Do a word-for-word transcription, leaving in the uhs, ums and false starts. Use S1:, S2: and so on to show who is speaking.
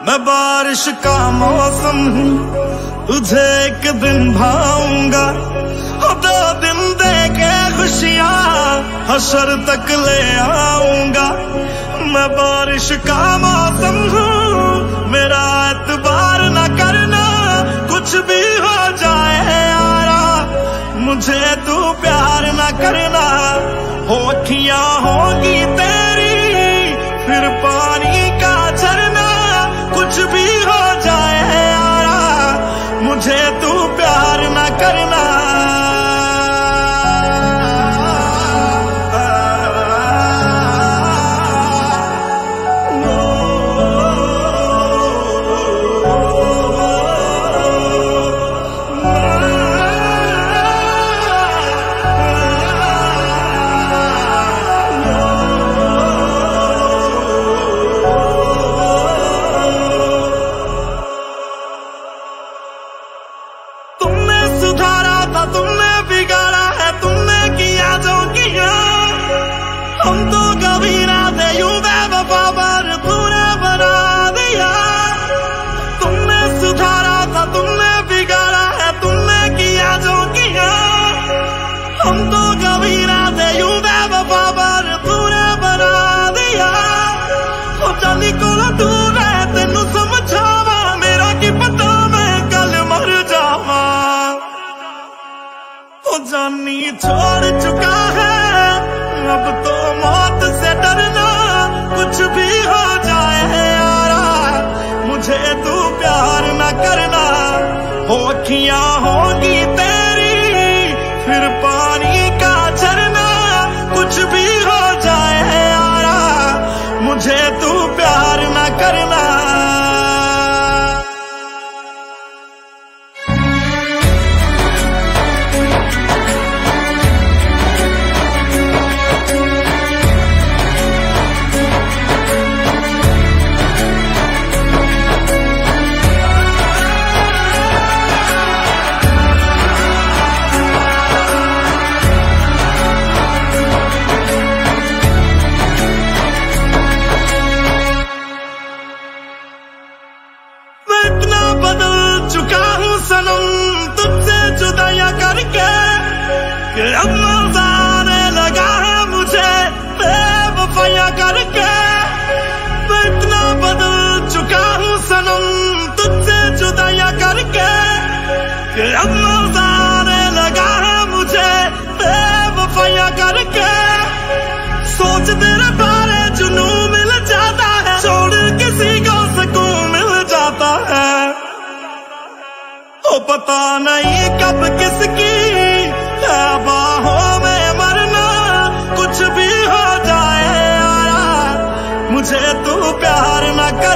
S1: मैं बारिश का मौसम हूँ, तुझे एक दिन भाऊंगा। दो दिन दे के खुशियाँ हशर तक ले आऊंगा। मैं बारिश का मौसम हूँ, मेरा एतबार न करना, कुछ भी हो जाए यारा, मुझे तू प्यार न करना। होठियाँ होगी तेरी फिर पानी का झरना, कुछ भी हो जाए यारा, मुझे तू प्यार न करना। तुमने सुधारा था, तुमने बिगाड़ा है, तुमने किया जो किया। हम तो कभी ना थे यूं बेवफा, पर तूने बना दिया। तुमने सुधारा था, तुमने बिगाड़ा है, तुमने किया जो किया। हम तो कभी ना थे यूं बेवफा, पर तूने बना दिया। ओ जानी कोल दूर है, तेनू समझावा, मेरा की पता मैं कल मर जावा। ओ जानी छोड़ चुका है, अब तो मौत से डरना, कुछ भी हो जाए यारा, मुझे तू प्यार न करना। होठियाँ होगी तेरी फिर पानी का झरना, कुछ भी हो जाए यारा, मुझे तू प्यार न करना। सनम तुझसे जुदाइयां करके कि अब मजा आने लगा है मुझे बेवफाइयां करके। मैं इतना बदल चुका हूँ सनम तुझसे जुदाइयां करके कि अब मजा आने लगा है मुझे बेवफाइयां करके। सोच तेरे बारे जुनून मिल जाता है, छोड़ किसी को सुकून मिल जाता है। ओ पता नहीं कब किसकी है बाहों में मरना, कुछ भी हो जाए यारा, मुझे तू प्यार न कर।